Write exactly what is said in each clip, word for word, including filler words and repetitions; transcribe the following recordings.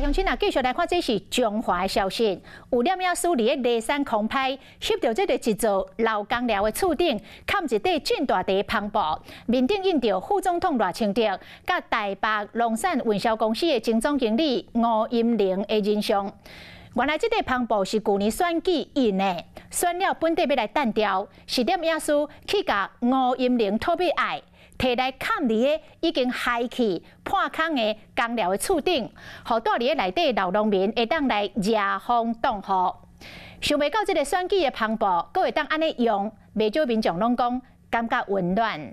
乡亲啊，继续来看，这是中华的消息。有染野师伫咧梨山空拍，翕到这个一座老公寮的厝顶，盖一块俊大地篷布，面顶印着副总统赖清德，甲台北农产运销公司的前总经理吴音玲的人像。原来这块篷布是旧年选举印的，选了本地要来单调，是染野师去甲吴音玲特别爱。 摕来盖伫个已经废弃破空的公寮的厝顶，互住伫个内底老农民会当来热风挡雨。想袂到这个选举的篷布，阁会当安尼用，袂少民众拢讲感觉温暖。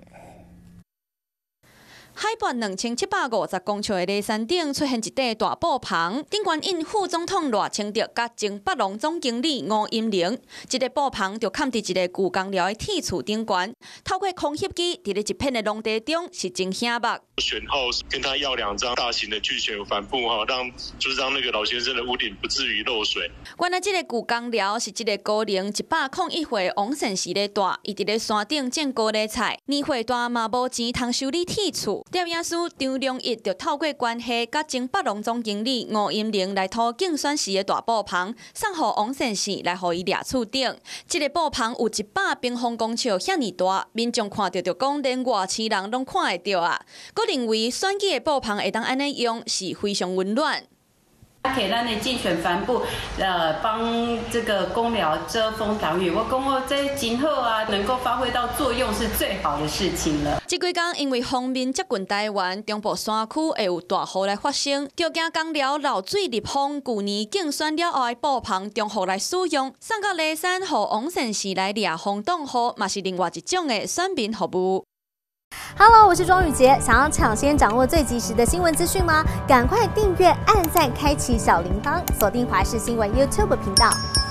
海拔两千七百五十公尺的梨山顶出现一块大布棚，顶悬印副总统赖清德甲前北农总经理吴音玲。这个布棚就盖伫一个旧公寮的铁厝顶悬，透过空翕机，伫咧一片的农地中是真显目。 选后跟他要两张大型的巨型帆布哈，让就是让那个老先生的屋顶不至于漏水。 原来这个旧公寮是这个高龄一百零一岁王善时咧住，伊伫咧山顶种高丽菜，年岁大嘛无钱通修理铁厝。 摄影师张良义就透过关系，甲前北农总经理吴音玲来讨竞选时的大布棚，送予王善士来互伊掠厝顶。这个布棚有一百平方公尺遐尼大，民众看到就讲，连外市人拢看会到啊。佮认为选举的布棚会当安尼用，是非常温暖。 给咱的竞选帆布，呃，帮这个公寮遮风挡雨。我讲我这今后啊，能够发挥到作用是最好的事情了。 这几天因为风面接近台湾，中部山区会有大雨来发生，就惊公寮漏水入风。去年竞选了后的布棚中雨来使用，送到梨山，予王善士来掠风挡雨，嘛是另外一种的选民服务。 Hello， 我是庄宇杰。想要抢先掌握最及时的新闻资讯吗？赶快订阅、按赞、开启小铃铛，锁定华视新闻 YouTube 频道。